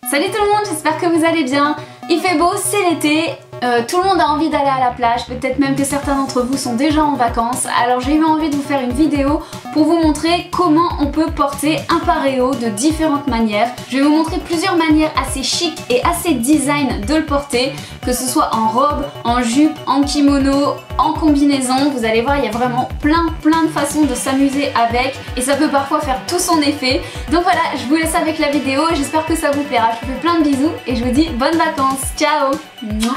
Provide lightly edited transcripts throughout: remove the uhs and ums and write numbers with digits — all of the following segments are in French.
Salut tout le monde, j'espère que vous allez bien. Il fait beau, c'est l'été, tout le monde a envie d'aller à la plage, peut-être même que certains d'entre vous sont déjà en vacances. Alors j'ai eu envie de vous faire une vidéo pour vous montrer comment on peut porter un paréo de différentes manières. Je vais vous montrer plusieurs manières assez chic et assez design de le porter, que ce soit en robe, en jupe, en kimono, en combinaison. Vous allez voir, il y a vraiment plein de façons de s'amuser avec et ça peut parfois faire tout son effet. Donc voilà, je vous laisse avec la vidéo, j'espère que ça vous plaira. Je vous fais plein de bisous et je vous dis bonnes vacances. Ciao. Mouah.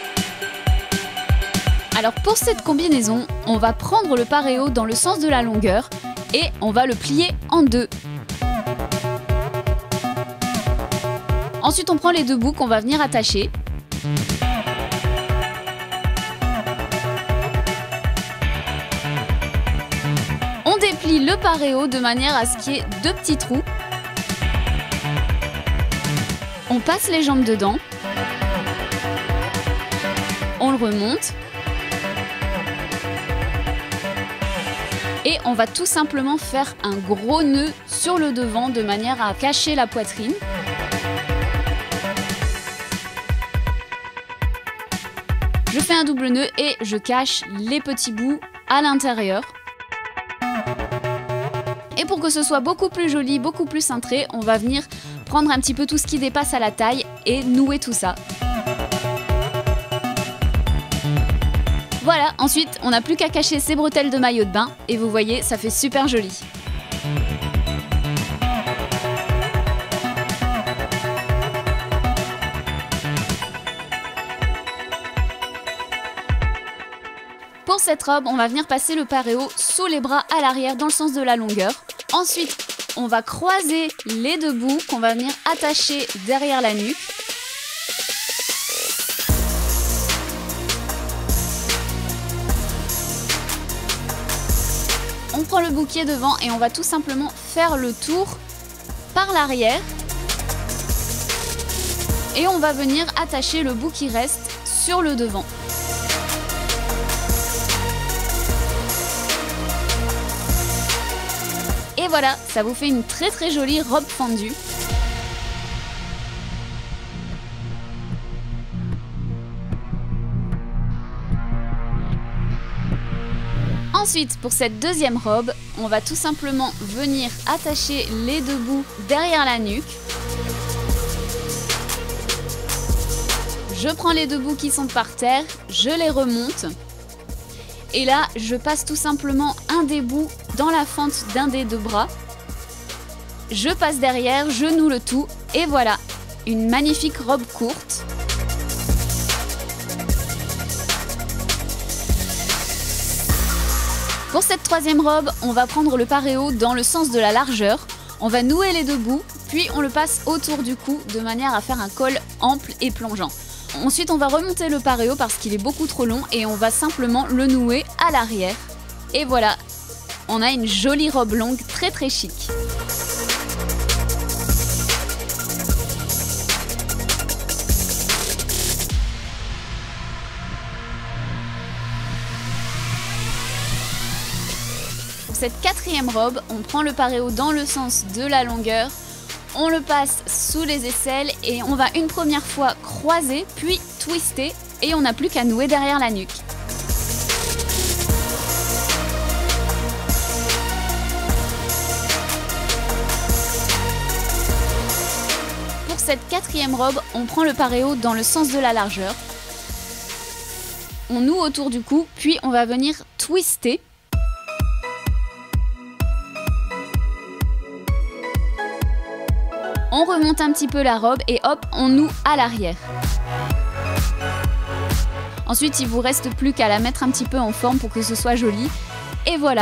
Alors pour cette combinaison, on va prendre le paréo dans le sens de la longueur et on va le plier en deux. Ensuite on prend les deux bouts qu'on va venir attacher. On déplie le paréo de manière à ce qu'il y ait deux petits trous. On passe les jambes dedans. On le remonte. Et on va tout simplement faire un gros nœud sur le devant de manière à cacher la poitrine. Je fais un double nœud et je cache les petits bouts à l'intérieur. Et pour que ce soit beaucoup plus joli, beaucoup plus cintré, on va venir prendre un petit peu tout ce qui dépasse à la taille et nouer tout ça. Voilà, ensuite on n'a plus qu'à cacher ses bretelles de maillot de bain et vous voyez, ça fait super joli. Pour cette robe, on va venir passer le paréo sous les bras à l'arrière dans le sens de la longueur. Ensuite, on va croiser les deux bouts qu'on va venir attacher derrière la nuque. On prend le bout qui est devant et on va tout simplement faire le tour par l'arrière. Et on va venir attacher le bout qui reste sur le devant. Et voilà, ça vous fait une très jolie robe fendue. Ensuite, pour cette deuxième robe, on va tout simplement venir attacher les deux bouts derrière la nuque. Je prends les deux bouts qui sont par terre, je les remonte. Et là, je passe tout simplement un des bouts dans la fente d'un des deux bras. Je passe derrière, je noue le tout et voilà, une magnifique robe courte. Pour cette troisième robe, on va prendre le paréo dans le sens de la largeur. On va nouer les deux bouts, puis on le passe autour du cou de manière à faire un col ample et plongeant. Ensuite, on va remonter le paréo parce qu'il est beaucoup trop long et on va simplement le nouer à l'arrière. Et voilà, on a une jolie robe longue très chic. Pour cette quatrième robe, on prend le paréo dans le sens de la longueur. On le passe sous les aisselles et on va une première fois croiser, puis twister et on n'a plus qu'à nouer derrière la nuque. Pour cette quatrième robe, on prend le paréo dans le sens de la largeur. On noue autour du cou, puis on va venir twister. On remonte un petit peu la robe et hop, on noue à l'arrière. Ensuite, il vous reste plus qu'à la mettre un petit peu en forme pour que ce soit joli. Et voilà.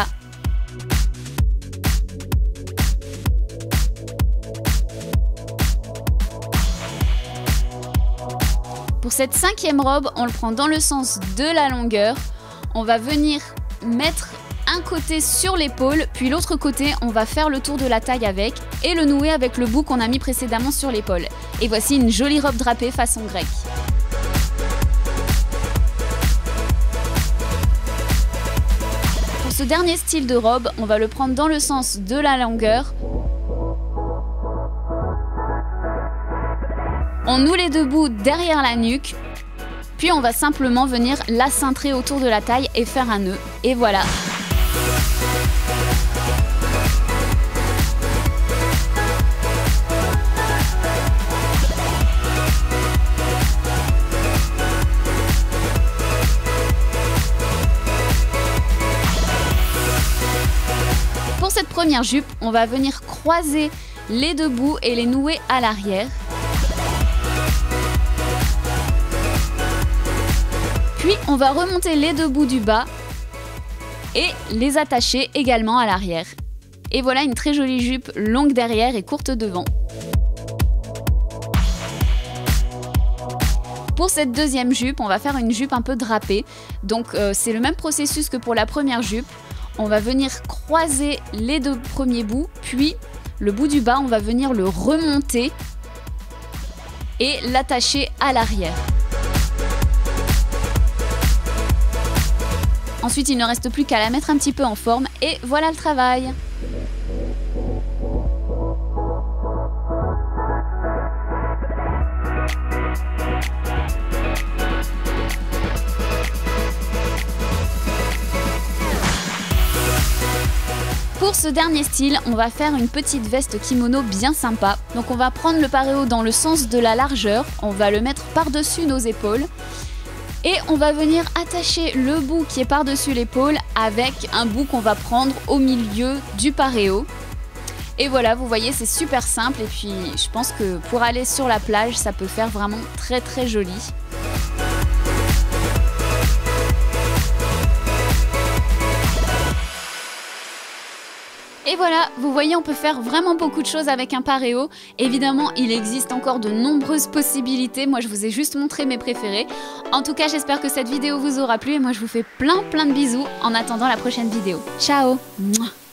Pour cette cinquième robe, on le prend dans le sens de la longueur. On va venir mettre un côté sur l'épaule, puis l'autre côté, on va faire le tour de la taille avec et le nouer avec le bout qu'on a mis précédemment sur l'épaule. Et voici une jolie robe drapée façon grecque. Pour ce dernier style de robe, on va le prendre dans le sens de la longueur. On noue les 2 bouts derrière la nuque, puis on va simplement venir la cintrer autour de la taille et faire un nœud. Et voilà. Pour cette première jupe, on va venir croiser les 2 bouts et les nouer à l'arrière. Puis on va remonter les 2 bouts du bas et les attacher également à l'arrière. Et voilà une très jolie jupe longue derrière et courte devant. Pour cette deuxième jupe, on va faire une jupe un peu drapée. Donc c'est le même processus que pour la première jupe. On va venir croiser les 2 premiers bouts, puis le bout du bas, on va venir le remonter et l'attacher à l'arrière. Ensuite, il ne reste plus qu'à la mettre un petit peu en forme et voilà le travail. Pour ce dernier style, on va faire une petite veste kimono bien sympa. Donc on va prendre le paréo dans le sens de la largeur, on va le mettre par-dessus nos épaules et on va venir attacher le bout qui est par-dessus l'épaule avec un bout qu'on va prendre au milieu du paréo. Et voilà, vous voyez, c'est super simple et puis je pense que pour aller sur la plage, ça peut faire vraiment très très joli. Et voilà, vous voyez, on peut faire vraiment beaucoup de choses avec un paréo. Évidemment, il existe encore de nombreuses possibilités. Moi, je vous ai juste montré mes préférés. En tout cas, j'espère que cette vidéo vous aura plu et moi, je vous fais plein de bisous en attendant la prochaine vidéo. Ciao!